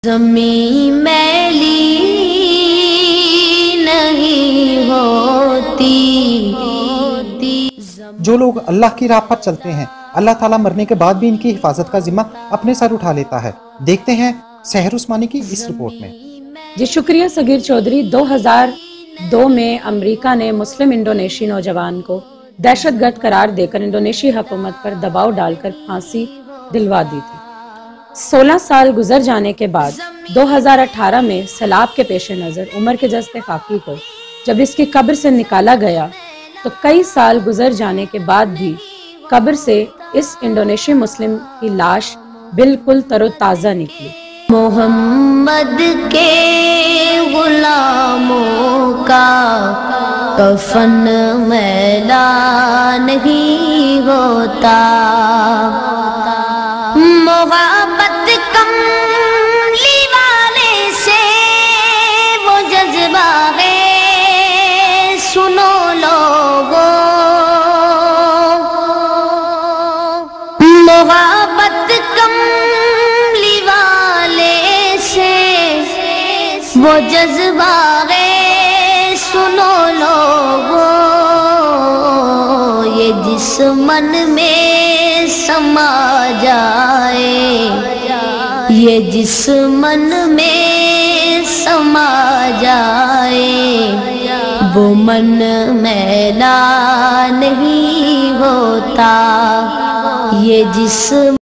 زمین میلی نہیں ہوتی۔ جو لوگ اللہ کی راہ پر چلتے ہیں اللہ تعالیٰ مرنے کے بعد بھی ان کی حفاظت کا ذمہ اپنے سر اٹھا لیتا ہے۔ دیکھتے ہیں سحر عثمانی کی اس رپورٹ میں۔ جی شکریہ صغیر چودھری۔ 2002 میں امریکہ نے مسلم انڈونیشی نوجوان کو دہشت گرد قرار دے کر انڈونیشی حکومت پر دباؤ ڈال کر پھانسی دلوا دی تھی۔ 16 سال گزر جانے کے بعد 2018 میں سیلاب کے پیش نظر عمر کے جستے خاکی کو جب اس کی قبر سے نکالا گیا تو کئی سال گزر جانے کے بعد بھی قبر سے اس انڈونیشی مسلم کی لاش بالکل تر و تازہ نکلی۔ محمد کے غلاموں کا کفن میلا نہیں ہوتا، محبت کملی والے سے وہ جذبہ ہے، سنو لوگو، محبت کملی والے سے وہ جذبہ ہے، سنو لوگو، یہ جس من میں سما جائے، یہ جس من میں سما جائے، وہ من میلا نہیں ہوتا، یہ جس